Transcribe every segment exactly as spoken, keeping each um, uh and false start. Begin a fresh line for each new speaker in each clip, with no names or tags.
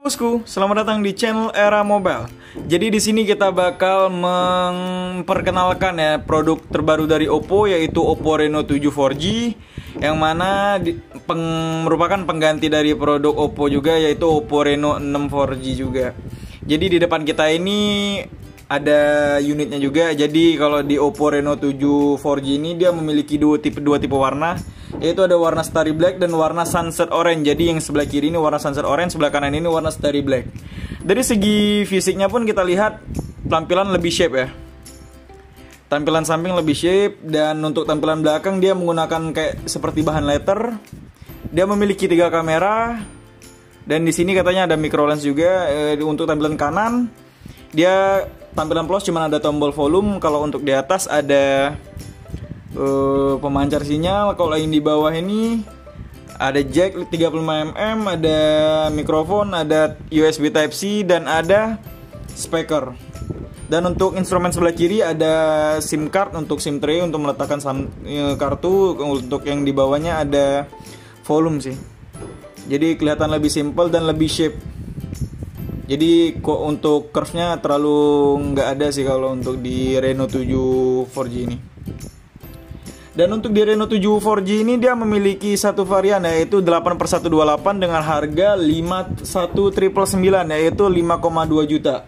Bosku, selamat datang di channel Era Mobile. Jadi di sini kita bakal memperkenalkan ya produk terbaru dari Oppo, yaitu Oppo Reno tujuh empat G, yang mana di, peng, merupakan pengganti dari produk Oppo juga, yaitu Oppo Reno enam empat G juga. Jadi di depan kita ini ada unitnya juga. Jadi kalau di Oppo Reno tujuh empat G ini dia memiliki dua tipe dua tipe warna, yaitu ada warna Starry Black dan warna Sunset Orange. Jadi yang sebelah kiri ini warna Sunset Orange, sebelah kanan ini warna Starry Black. Dari segi fisiknya pun kita lihat tampilan lebih shape ya. Tampilan samping lebih shape, dan untuk tampilan belakang dia menggunakan kayak seperti bahan leather. Dia memiliki tiga kamera, dan di sini katanya ada micro lens juga. E, untuk tampilan kanan dia tampilan plus cuma ada tombol volume. Kalau untuk di atas ada Uh, pemancar sinyal. Kalau yang di bawah ini ada jack tiga puluh lima milimeter, ada mikrofon, ada U S B Type C, dan ada speaker. Dan untuk instrumen sebelah kiri ada SIM card untuk SIM tray untuk meletakkan sam, uh, kartu. Untuk yang di bawahnya ada volume sih. Jadi kelihatan lebih simple dan lebih shape. Jadi kok untuk curve-nya terlalu nggak ada sih kalau untuk di Reno tujuh empat G ini. Dan untuk di Reno tujuh empat G ini dia memiliki satu varian, yaitu delapan per seratus dua puluh delapan dengan harga lima satu sembilan sembilan, yaitu lima koma dua juta.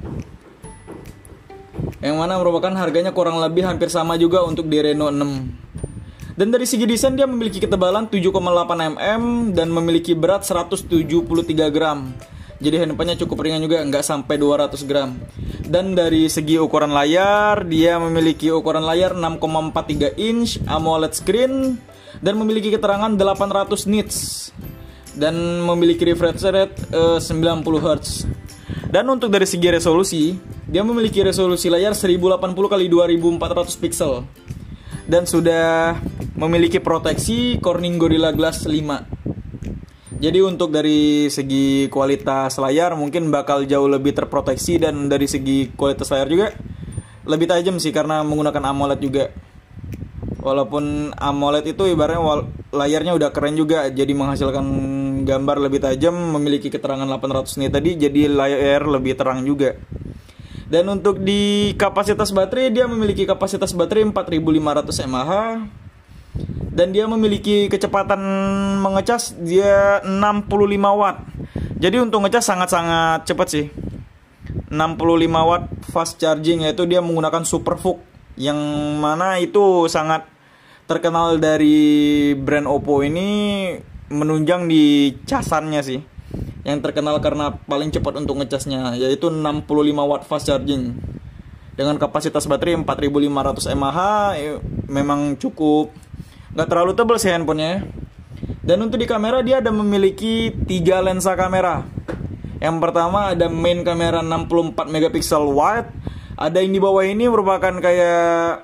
Yang mana merupakan harganya kurang lebih hampir sama juga untuk di Reno enam. Dan dari segi desain dia memiliki ketebalan tujuh koma delapan milimeter dan memiliki berat seratus tujuh puluh tiga gram. Jadi handphonenya cukup ringan juga, nggak sampai dua ratus gram. Dan dari segi ukuran layar, dia memiliki ukuran layar enam koma empat tiga inch AMOLED screen dan memiliki keterangan delapan ratus nits dan memiliki refresh rate uh, sembilan puluh hertz. Dan untuk dari segi resolusi, dia memiliki resolusi layar seribu delapan puluh kali dua ribu empat ratus pixel dan sudah memiliki proteksi Corning Gorilla Glass lima. Jadi untuk dari segi kualitas layar mungkin bakal jauh lebih terproteksi, dan dari segi kualitas layar juga lebih tajam sih karena menggunakan AMOLED juga. Walaupun AMOLED itu ibaratnya layarnya udah keren juga, jadi menghasilkan gambar lebih tajam, memiliki keterangan delapan ratus nit tadi, jadi layar lebih terang juga. Dan untuk di kapasitas baterai, dia memiliki kapasitas baterai empat ribu lima ratus mAh. Dan dia memiliki kecepatan mengecas dia enam puluh lima watt. Jadi untuk ngecas sangat-sangat cepat sih. enam puluh lima watt fast charging, yaitu dia menggunakan SuperVOOC, yang mana itu sangat terkenal dari brand Oppo ini, menunjang di casannya sih. Yang terkenal karena paling cepat untuk ngecasnya, yaitu enam puluh lima watt fast charging. Dengan kapasitas baterai empat ribu lima ratus mAh, memang cukup. Nggak terlalu tebal sih handphonenya. Dan untuk di kamera dia ada memiliki tiga lensa kamera. Yang pertama ada main kamera enam puluh empat megapiksel wide. Ada yang di bawah ini merupakan kayak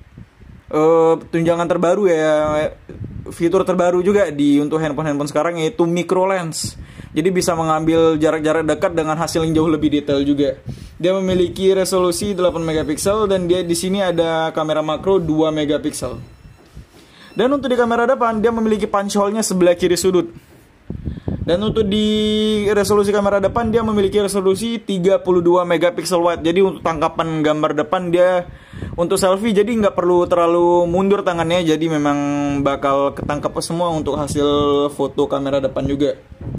uh, tunjangan terbaru ya, fitur terbaru juga di untuk handphone-handphone sekarang, yaitu micro lens. Jadi bisa mengambil jarak-jarak dekat dengan hasil yang jauh lebih detail juga. Dia memiliki resolusi delapan megapiksel dan dia di sini ada kamera makro dua megapiksel. Dan untuk di kamera depan dia memiliki punch hole-nya sebelah kiri sudut. Dan untuk di resolusi kamera depan dia memiliki resolusi tiga puluh dua megapiksel wide. Jadi untuk tangkapan gambar depan dia untuk selfie jadi nggak perlu terlalu mundur tangannya. Jadi memang bakal ketangkap semua untuk hasil foto kamera depan juga.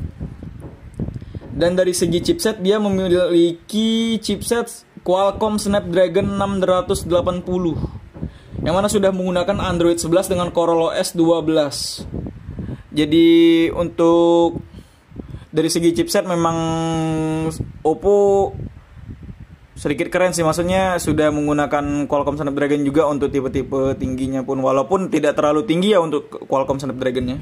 Dan dari segi chipset dia memiliki chipset Qualcomm Snapdragon enam ratus delapan puluh, yang mana sudah menggunakan Android sebelas dengan ColorOS dua belas. Jadi untuk dari segi chipset memang Oppo sedikit keren sih, maksudnya sudah menggunakan Qualcomm Snapdragon juga untuk tipe-tipe tingginya pun, walaupun tidak terlalu tinggi ya untuk Qualcomm Snapdragon-nya.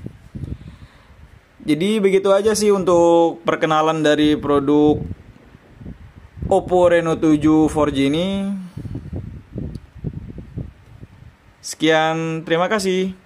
Jadi begitu aja sih untuk perkenalan dari produk Oppo Reno tujuh empat G ini. Sekian, terima kasih.